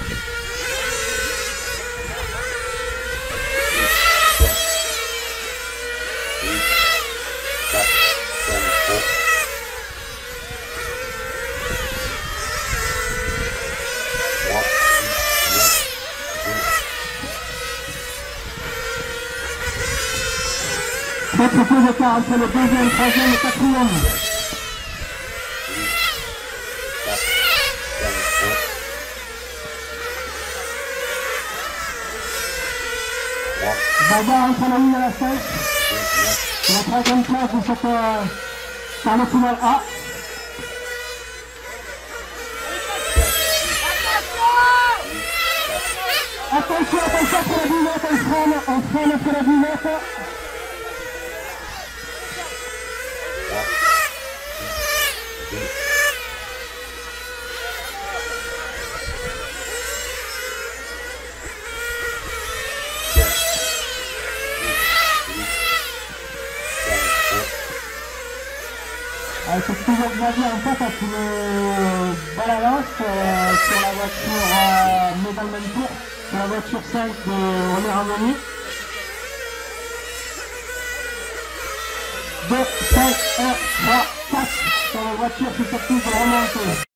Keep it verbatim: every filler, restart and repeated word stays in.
Très très peu d'écart entre le deuxième, troisième et quatrième. Bagarre entre la une et la cinq. C'est la troisième place de cette euh, par le final A. Attention, attention pour la buvette, on freine, on freine pour la buvette. Euh, c'est toujours Xavier en fait avec le Balalos euh, sur la voiture, euh, mais dans le même tour, sur la voiture cinq de René Ramoni. deux, cinq, un, trois, quatre sur la voiture susceptible de remonter.